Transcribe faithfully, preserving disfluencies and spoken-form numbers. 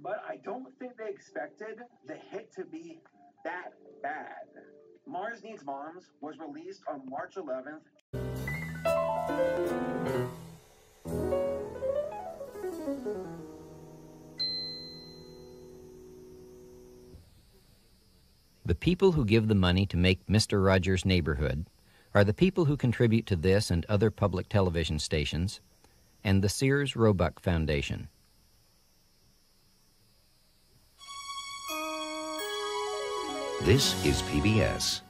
but I don't think they expected the hit to be that bad. Mars Needs Moms was released on March eleventh. The people who give the money to make Mister Rogers' Neighborhood are the people who contribute to this and other public television stations and the Sears Roebuck Foundation. This is P B S.